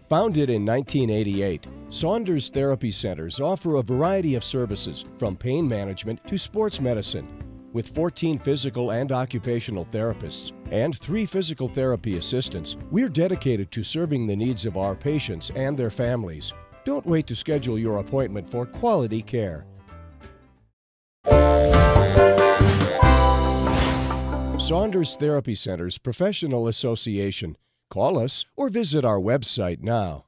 Founded in 1988, Saunders Therapy Centers offer a variety of services from pain management to sports medicine. With 14 physical and occupational therapists and 3 physical therapy assistants, we're dedicated to serving the needs of our patients and their families. Don't wait to schedule your appointment for quality care. Saunders Therapy Centers Professional Association. Call us or visit our website now.